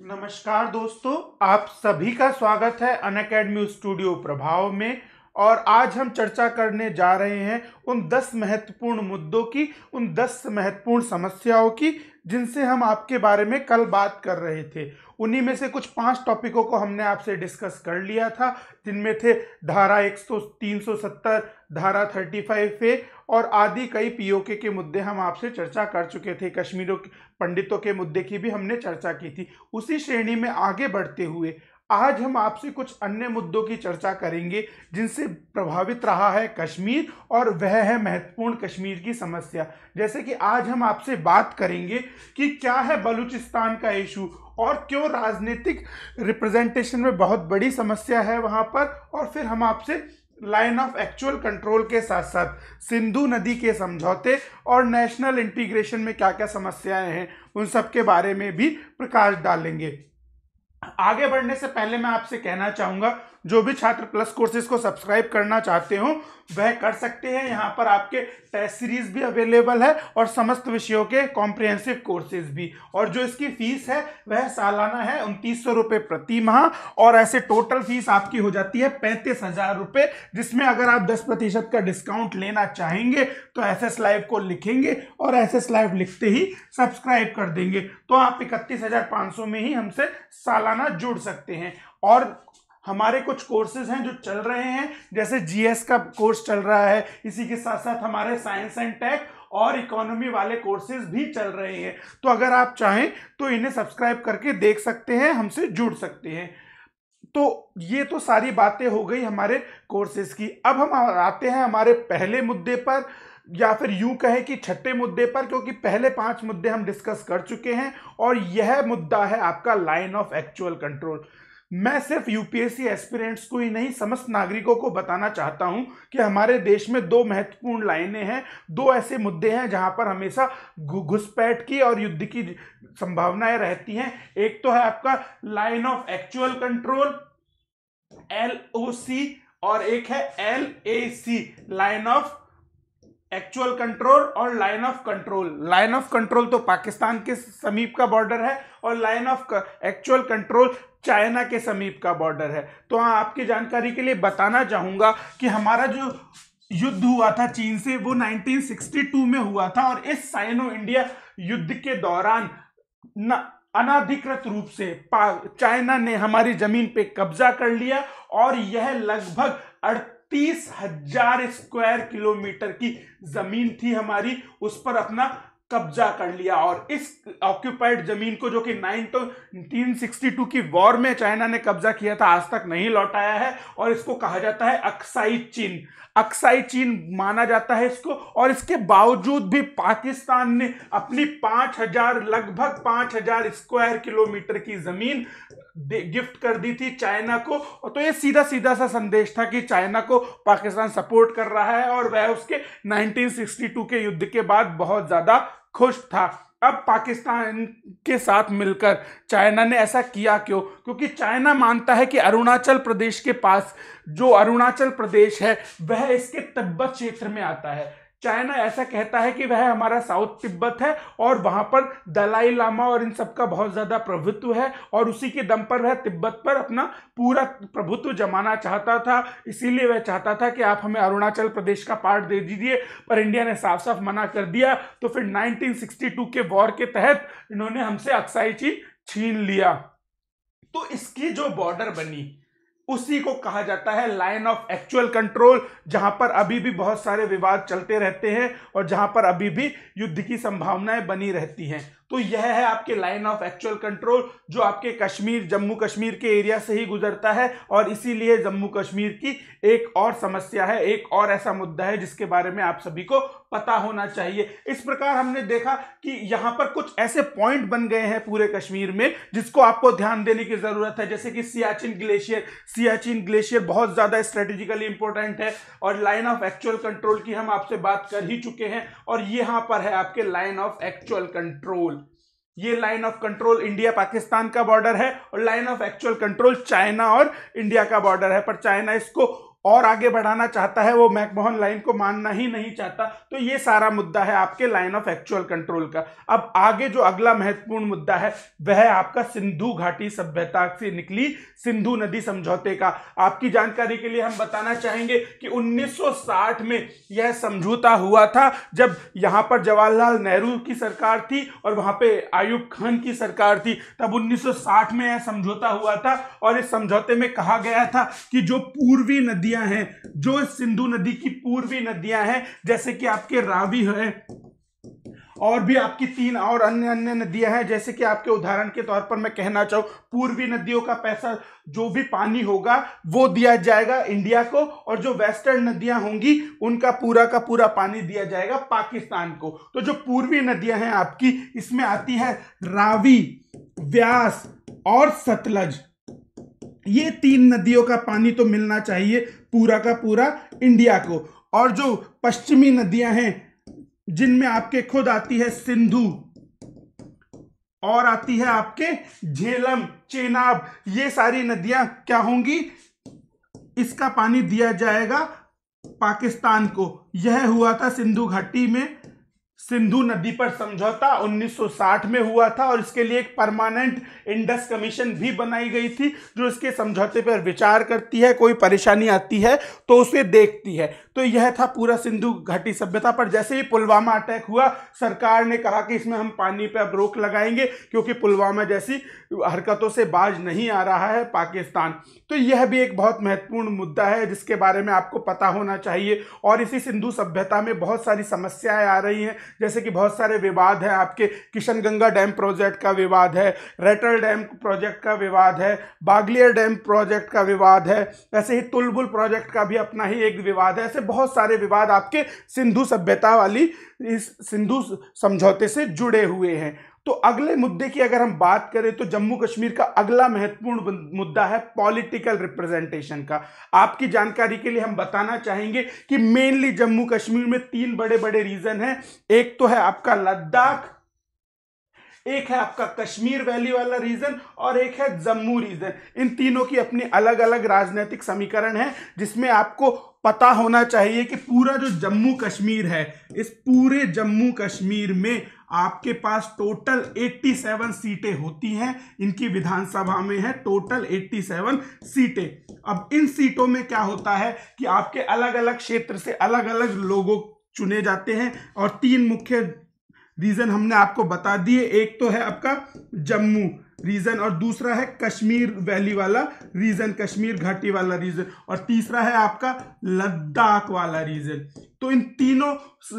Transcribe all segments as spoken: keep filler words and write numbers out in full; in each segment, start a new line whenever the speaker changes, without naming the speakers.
नमस्कार दोस्तों, आप सभी का स्वागत है अनअकैडमी स्टूडियो प्रभाव में। और आज हम चर्चा करने जा रहे हैं उन दस महत्वपूर्ण मुद्दों की, उन दस महत्वपूर्ण समस्याओं की जिनसे हम आपके बारे में कल बात कर रहे थे। उन्हीं में से कुछ पांच टॉपिकों को हमने आपसे डिस्कस कर लिया था, जिनमें थे धारा एक सौ तीन सौ सत्तर, धारा पैंतीस ए और आदि कई पीओके के मुद्दे हम आपसे चर्चा कर चुके थे। कश्मीरों पंडितों के मुद्दे की भी हमने चर्चा की थी। उसी श्रेणी में आगे बढ़ते हुए आज हम आपसे कुछ अन्य मुद्दों की चर्चा करेंगे जिनसे प्रभावित रहा है कश्मीर, और वह है महत्वपूर्ण कश्मीर की समस्या। जैसे कि आज हम आपसे बात करेंगे कि क्या है बलूचिस्तान का इशू और क्यों राजनीतिक रिप्रेजेंटेशन में बहुत बड़ी समस्या है वहां पर, और फिर हम आपसे लाइन ऑफ एक्चुअल कंट्रोल के साथ साथ सिंधु नदी के समझौते और नेशनल इंटीग्रेशन में क्या क्या समस्याएं हैं उन सब के बारे में भी प्रकाश डालेंगे। आगे बढ़ने से पहले मैं आपसे कहना चाहूंगा, जो भी छात्र प्लस कोर्सेज को सब्सक्राइब करना चाहते हो वह कर सकते हैं। यहाँ पर आपके टेस्ट सीरीज भी अवेलेबल है और समस्त विषयों के कॉम्प्रिहेंसिव कोर्सेज भी। और जो इसकी फीस है वह सालाना है उनतीस सौ रुपये प्रति माह, और ऐसे टोटल फीस आपकी हो जाती है पैंतीस हजार रुपये, जिसमें अगर आप दस प्रतिशत का डिस्काउंट लेना चाहेंगे तो एस एस लाइव को लिखेंगे और एस एस लाइव लिखते ही सब्सक्राइब कर देंगे तो आप इकतीस हजार पाँच सौ में ही हमसे सालाना जुड़ सकते हैं। और हमारे कुछ कोर्सेज हैं जो चल रहे हैं, जैसे जीएस का कोर्स चल रहा है, इसी के साथ साथ हमारे साइंस एंड टेक और इकोनॉमी वाले कोर्सेज भी चल रहे हैं। तो अगर आप चाहें तो इन्हें सब्सक्राइब करके देख सकते हैं, हमसे जुड़ सकते हैं। तो ये तो सारी बातें हो गई हमारे कोर्सेज की। अब हम आते हैं हमारे पहले मुद्दे पर, या फिर यूं कहें कि छठे मुद्दे पर, क्योंकि पहले पांच मुद्दे हम डिस्कस कर चुके हैं। और यह मुद्दा है आपका लाइन ऑफ एक्चुअल कंट्रोल। मैं सिर्फ यूपीएससी एस्पिरेंट्स को ही नहीं, समस्त नागरिकों को बताना चाहता हूं कि हमारे देश में दो महत्वपूर्ण लाइनें हैं, दो ऐसे मुद्दे हैं जहां पर हमेशा घुसपैठ की और युद्ध की संभावनाएं रहती हैं। एक तो है आपका line of actual control L O C, और एक है L A C, line of actual control और line of control. Line of control तो पाकिस्तान के समीप का बॉर्डर है और line of actual control China के समीप का बॉर्डर है। तो हाँ, आपकी जानकारी के लिए बताना चाहूंगा कि हमारा जो युद्ध हुआ था चीन से वो उन्नीस सौ बासठ में हुआ था, और इस साइनो इंडिया युद्ध के दौरान न अनाधिकृत रूप से चाइना ने हमारी जमीन पे कब्जा कर लिया, और यह लगभग अड़तीस हजार स्क्वायर किलोमीटर की जमीन थी हमारी, उस पर अपना कब्जा कर लिया। और इस ऑक्यूपाइड जमीन को, जो कि उन्नीस सौ बासठ की वॉर में चाइना ने कब्जा किया था, आज तक नहीं लौटाया है, और इसको कहा जाता है अक्साई चीन। अक्साई चीन माना जाता है इसको। और इसके बावजूद भी पाकिस्तान ने अपनी पांच हजार लगभग पांच हजार स्क्वायर किलोमीटर की जमीन गिफ्ट कर दी थी चाइना को। तो ये सीधा सीधा सा संदेश था कि चाइना को पाकिस्तान सपोर्ट कर रहा है, और वह उसके उन्नीस सौ बासठ के युद्ध के बाद बहुत ज्यादा खुश था। अब पाकिस्तान के साथ मिलकर चाइना ने ऐसा किया क्यों? क्योंकि चाइना मानता है कि अरुणाचल प्रदेश के पास, जो अरुणाचल प्रदेश है वह इसके तिब्बत क्षेत्र में आता है। चाइना ऐसा कहता है कि वह हमारा साउथ तिब्बत है, और वहां पर दलाई लामा और इन सब का बहुत ज्यादा प्रभुत्व है, और उसी के दम पर वह तिब्बत पर अपना पूरा प्रभुत्व जमाना चाहता था। इसीलिए वह चाहता था कि आप हमें अरुणाचल प्रदेश का पार्ट दे दीजिए, पर इंडिया ने साफ साफ मना कर दिया। तो फिर उन्नीस सौ बासठ के वॉर के तहत इन्होंने हमसे अक्साई चीन छीन लिया। तो इसकी जो बॉर्डर बनी उसी को कहा जाता है लाइन ऑफ एक्चुअल कंट्रोल, जहां पर अभी भी बहुत सारे विवाद चलते रहते हैं और जहां पर अभी भी युद्ध की संभावनाएं बनी रहती हैं। तो यह है आपके लाइन ऑफ एक्चुअल कंट्रोल, जो आपके कश्मीर, जम्मू कश्मीर के एरिया से ही गुजरता है। और इसीलिए जम्मू कश्मीर की एक और समस्या है, एक और ऐसा मुद्दा है जिसके बारे में आप सभी को पता होना चाहिए। इस प्रकार हमने देखा कि यहाँ पर कुछ ऐसे पॉइंट बन गए हैं पूरे कश्मीर में जिसको आपको ध्यान देने की जरूरत है, जैसे कि सियाचिन ग्लेशियर। सियाचिन ग्लेशियर बहुत ज्यादा स्ट्रेटेजिकली इंपॉर्टेंट है, और लाइन ऑफ एक्चुअल कंट्रोल की हम आपसे बात कर ही चुके हैं। और यहाँ पर है आपके लाइन ऑफ एक्चुअल कंट्रोल। ये line of control India Pakistan का बॉर्डर है, और line of actual control China और इंडिया का बॉर्डर है। पर चाइना इसको और आगे बढ़ाना चाहता है, वो मैकमोहन लाइन को मानना ही नहीं चाहता। तो ये सारा मुद्दा है आपके लाइन ऑफ एक्चुअल कंट्रोल का। अब आगे जो अगला महत्वपूर्ण मुद्दा है वह है आपका सिंधु घाटी सभ्यता से निकली सिंधु नदी समझौते का। आपकी जानकारी के लिए हम बताना चाहेंगे कि उन्नीस सौ साठ में यह समझौता हुआ था, जब यहां पर जवाहरलाल नेहरू की सरकार थी और वहां पे आयूब खान की सरकार थी। तब उन्नीस सौ साठ में यह समझौता हुआ था और इस समझौते में कहा गया था कि जो पूर्वी नदियां हैं, जो सिंधु नदी की पूर्वी नदियां हैं, जैसे कि आपके रावी है और भी आपकी तीन और अन्य अन्य नदियां हैं, जैसे कि आपके उदाहरण के तौर पर मैं कहना चाहूं, पूर्वी नदियों का पैसा जो भी पानी होगा वो दिया जाएगा इंडिया को, और जो वेस्टर्न नदियां होंगी उनका पूरा का पूरा पानी दिया जाएगा पाकिस्तान को। तो जो पूर्वी नदियां हैं आपकी, इसमें आती है रावी, व्यास और सतलज। ये तीन नदियों का पानी तो मिलना चाहिए पूरा का पूरा इंडिया को। और जो पश्चिमी नदियां हैं जिनमें आपके खुद आती है सिंधु और आती है आपके झेलम, चेनाब, ये सारी नदियां क्या होंगी, इसका पानी दिया जाएगा पाकिस्तान को। यह हुआ था सिंधु घाटी में सिंधु नदी पर समझौता उन्नीस सौ साठ में हुआ था, और इसके लिए एक परमानेंट इंडस कमीशन भी बनाई गई थी जो इसके समझौते पर विचार करती है, कोई परेशानी आती है तो उसे देखती है। तो यह था पूरा सिंधु घाटी सभ्यता पर। जैसे ही पुलवामा अटैक हुआ, सरकार ने कहा कि इसमें हम पानी पर अब रोक लगाएंगे, क्योंकि पुलवामा जैसी हरकतों से बाज नहीं आ रहा है पाकिस्तान। तो यह भी एक बहुत महत्वपूर्ण मुद्दा है जिसके बारे में आपको पता होना चाहिए। और इसी सिंधु सभ्यता में बहुत सारी समस्याएं आ रही हैं, जैसे कि बहुत सारे विवाद हैं। आपके किशनगंगा डैम प्रोजेक्ट का विवाद है, रेटल डैम प्रोजेक्ट का विवाद है, बागलियर डैम प्रोजेक्ट का विवाद है, ऐसे ही तुलबुल प्रोजेक्ट का भी अपना ही एक विवाद है। ऐसे बहुत सारे विवाद आपके सिंधु सभ्यता वाली इस सिंधु समझौते से जुड़े हुए हैं। तो अगले मुद्दे की अगर हम बात करें तो जम्मू कश्मीर का अगला महत्वपूर्ण मुद्दा है पॉलिटिकल रिप्रेजेंटेशन का। आपकी जानकारी के लिए हम बताना चाहेंगे कि मेनली जम्मू कश्मीर में तीन बड़े बड़े रीजन हैं। एक तो है आपका लद्दाख, एक है आपका कश्मीर वैली वाला रीजन, और एक है जम्मू रीजन। इन तीनों की अपनी अलग अलग राजनीतिक समीकरण है, जिसमें आपको पता होना चाहिए कि पूरा जो जम्मू कश्मीर है, इस पूरे जम्मू कश्मीर में आपके पास टोटल सत्तासी सीटें होती हैं। इनकी विधानसभा में है टोटल सत्तासी सीटें। अब इन सीटों में क्या होता है कि आपके अलग अलग क्षेत्र से अलग अलग लोगों चुने जाते हैं, और तीन मुख्य रीजन हमने आपको बता दिए। एक तो है आपका जम्मू रीजन, और दूसरा है कश्मीर वैली वाला रीजन, कश्मीर घाटी वाला रीजन, और तीसरा है आपका लद्दाख वाला रीजन। तो इन तीनों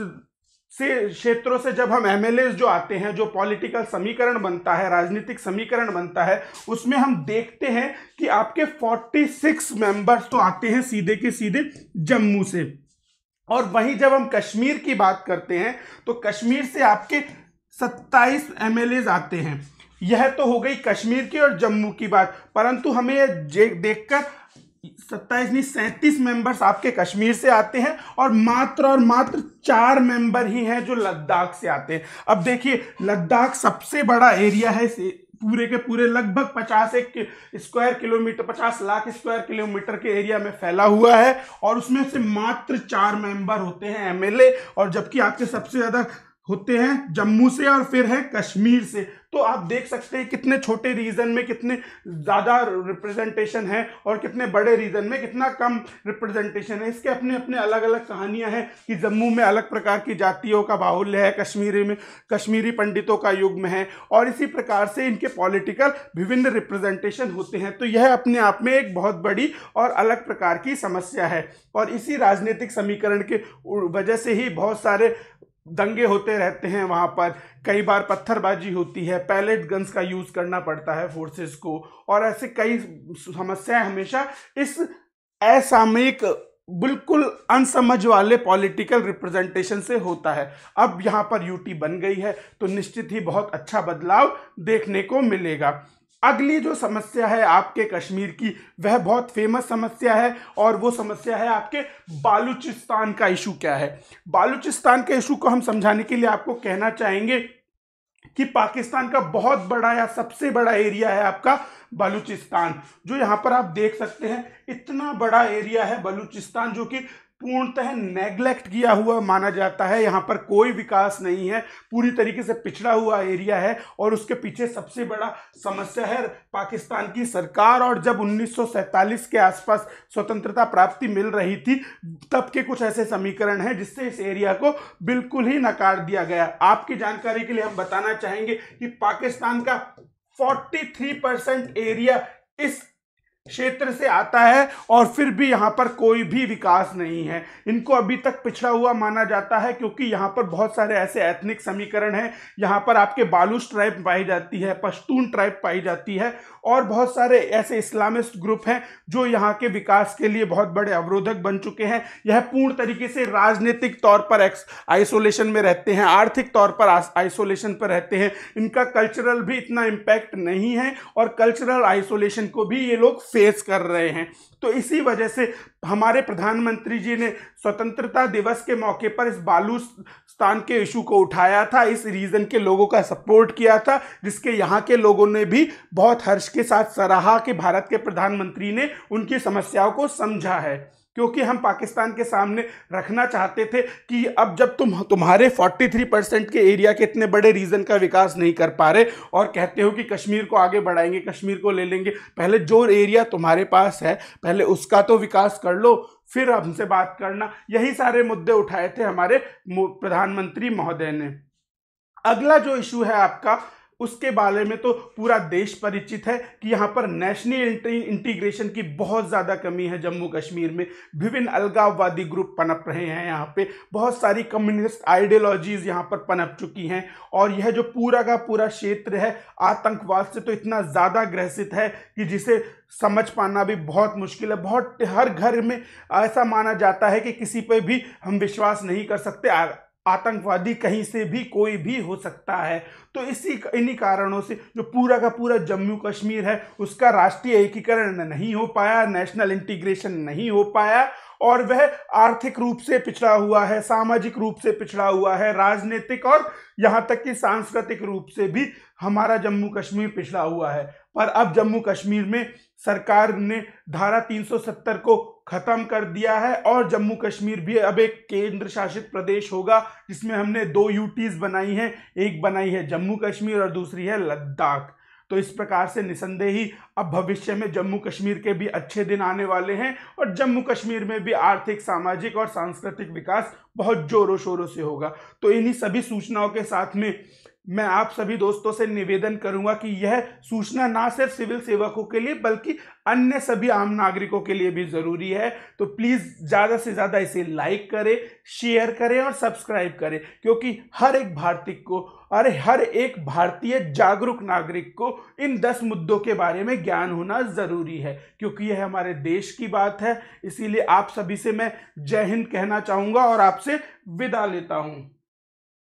से क्षेत्रों से जब हम एमएलए जो आते हैं, जो पॉलिटिकल समीकरण बनता है, राजनीतिक समीकरण बनता है, उसमें हम देखते हैं कि आपके छियालीस मेंबर्स तो आते हैं सीधे के सीधे जम्मू से। और वहीं जब हम कश्मीर की बात करते हैं तो कश्मीर से आपके सत्ताईस एमएलए आते हैं। यह तो हो गई कश्मीर की और जम्मू की बात, परंतु हमें यह देखकर सत्ताईस नहीं सैंतीस मेंबर्स आपके कश्मीर से आते हैं, और मात्र और मात्र चार मेंबर ही हैं जो लद्दाख से आते हैं। अब देखिए, लद्दाख सबसे बड़ा एरिया है, पूरे के पूरे लगभग पचास एक स्क्वायर किलोमीटर, पचास लाख स्क्वायर किलोमीटर के एरिया में फैला हुआ है, और उसमें से मात्र चार मेंबर होते हैं एमएलए, और जबकि आपके सबसे ज्यादा होते हैं जम्मू से और फिर है कश्मीर से। तो आप देख सकते हैं कितने छोटे रीजन में कितने ज़्यादा रिप्रेजेंटेशन है और कितने बड़े रीजन में कितना कम रिप्रेजेंटेशन है। इसके अपने अपने अलग अलग कहानियां हैं कि जम्मू में अलग प्रकार की जातियों का बाहुल्य है, कश्मीरी में कश्मीरी पंडितों का युग्म है, और इसी प्रकार से इनके पॉलिटिकल विभिन्न रिप्रेजेंटेशन होते हैं। तो यह अपने आप में एक बहुत बड़ी और अलग प्रकार की समस्या है, और इसी राजनीतिक समीकरण के वजह से ही बहुत सारे दंगे होते रहते हैं। वहां पर कई बार पत्थरबाजी होती है, पैलेट गन्स का यूज करना पड़ता है फोर्सेस को, और ऐसे कई समस्याएं हमेशा इस असामयिक बिल्कुल अनसमझ वाले पॉलिटिकल रिप्रेजेंटेशन से होता है। अब यहाँ पर यूटी बन गई है तो निश्चित ही बहुत अच्छा बदलाव देखने को मिलेगा। अगली जो समस्या है आपके कश्मीर की, वह बहुत फेमस समस्या है, और वो समस्या है आपके बालूचिस्तान का इशू। क्या है बालूचिस्तान के इशू को हम समझाने के लिए आपको कहना चाहेंगे कि पाकिस्तान का बहुत बड़ा या सबसे बड़ा एरिया है आपका बलूचिस्तान, जो यहाँ पर आप देख सकते हैं इतना बड़ा एरिया है बलूचिस्तान, जो कि पूर्णतः नेग्लेक्ट किया हुआ माना जाता है। यहाँ पर कोई विकास नहीं है, पूरी तरीके से पिछड़ा हुआ एरिया है। और उसके पीछे सबसे बड़ा समस्या है पाकिस्तान की सरकार। और जब उन्नीस सौ सैंतालीस के आसपास स्वतंत्रता प्राप्ति मिल रही थी, तब के कुछ ऐसे समीकरण हैं जिससे इस एरिया को बिल्कुल ही नकार दिया गया। आपकी जानकारी के लिए हम बताना चाहेंगे कि पाकिस्तान का तैंतालीस परसेंट एरिया इस क्षेत्र से आता है, और फिर भी यहाँ पर कोई भी विकास नहीं है। इनको अभी तक पिछड़ा हुआ माना जाता है, क्योंकि यहाँ पर बहुत सारे ऐसे एथनिक समीकरण हैं। यहाँ पर आपके बालूच ट्राइब पाई जाती है, पश्तून ट्राइब पाई जाती है, और बहुत सारे ऐसे इस्लामिस्ट ग्रुप हैं जो यहाँ के विकास के लिए बहुत बड़े अवरोधक बन चुके हैं। यह पूर्ण तरीके से राजनीतिक तौर पर आइसोलेशन में रहते हैं, आर्थिक तौर पर आइसोलेशन पर रहते हैं। इनका कल्चरल भी इतना इम्पैक्ट नहीं है, और कल्चरल आइसोलेशन को भी ये लोग फेस कर रहे हैं। तो इसी वजह से हमारे प्रधानमंत्री जी ने स्वतंत्रता दिवस के मौके पर इस बालूचिस्तान के इशू को उठाया था, इस रीजन के लोगों का सपोर्ट किया था, जिसके यहाँ के लोगों ने भी बहुत हर्ष के साथ सराहा कि भारत के प्रधानमंत्री ने उनकी समस्याओं को समझा है। क्योंकि हम पाकिस्तान के सामने रखना चाहते थे कि अब जब तुम तुम्हारे तैंतालीस परसेंट के एरिया के इतने बड़े रीजन का विकास नहीं कर पा रहे और कहते हो कि कश्मीर को आगे बढ़ाएंगे, कश्मीर को ले लेंगे, पहले जो एरिया तुम्हारे पास है पहले उसका तो विकास कर लो, फिर हमसे बात करना। यही सारे मुद्दे उठाए थे हमारे प्रधानमंत्री महोदय ने। अगला जो इशू है आपका, उसके बारे में तो पूरा देश परिचित है कि यहाँ पर नेशनल इंटीग्रेशन की बहुत ज़्यादा कमी है। जम्मू कश्मीर में विभिन्न अलगाववादी ग्रुप पनप रहे हैं, यहाँ पे बहुत सारी कम्युनिस्ट आइडियोलॉजीज यहाँ पर पनप चुकी हैं, और यह जो पूरा का पूरा क्षेत्र है आतंकवाद से तो इतना ज़्यादा ग्रसित है कि जिसे समझ पाना भी बहुत मुश्किल है। बहुत हर घर में ऐसा माना जाता है कि किसी पे भी हम विश्वास नहीं कर सकते, आतंकवादी कहीं से भी कोई भी हो सकता है। तो इसी इन्हीं कारणों से जो पूरा का पूरा जम्मू कश्मीर है उसका राष्ट्रीय एकीकरण नहीं हो पाया, नेशनल इंटीग्रेशन नहीं हो पाया, और वह आर्थिक रूप से पिछड़ा हुआ है, सामाजिक रूप से पिछड़ा हुआ है, राजनीतिक और यहाँ तक कि सांस्कृतिक रूप से भी हमारा जम्मू कश्मीर पिछड़ा हुआ है। पर अब जम्मू कश्मीर में सरकार ने धारा तीन सौ सत्तर को खत्म कर दिया है, और जम्मू कश्मीर भी अब एक केंद्र शासित प्रदेश होगा, जिसमें हमने दो यूटीज बनाई हैं, एक बनाई है जम्मू कश्मीर और दूसरी है लद्दाख। तो इस प्रकार से निसंदेह ही अब भविष्य में जम्मू कश्मीर के भी अच्छे दिन आने वाले हैं, और जम्मू कश्मीर में भी आर्थिक, सामाजिक और सांस्कृतिक विकास बहुत जोरों शोरों से होगा। तो इन्हीं सभी सूचनाओं के साथ में मैं आप सभी दोस्तों से निवेदन करूंगा कि यह सूचना ना सिर्फ सिविल सेवकों के लिए बल्कि अन्य सभी आम नागरिकों के लिए भी ज़रूरी है। तो प्लीज़ ज़्यादा से ज़्यादा इसे लाइक करें, शेयर करें और सब्सक्राइब करें, क्योंकि हर एक भारतीय को, अरे हर एक भारतीय जागरूक नागरिक को इन दस मुद्दों के बारे में ज्ञान होना ज़रूरी है, क्योंकि यह हमारे देश की बात है। इसीलिए आप सभी से मैं जय हिंद कहना चाहूँगा और आपसे विदा लेता हूँ।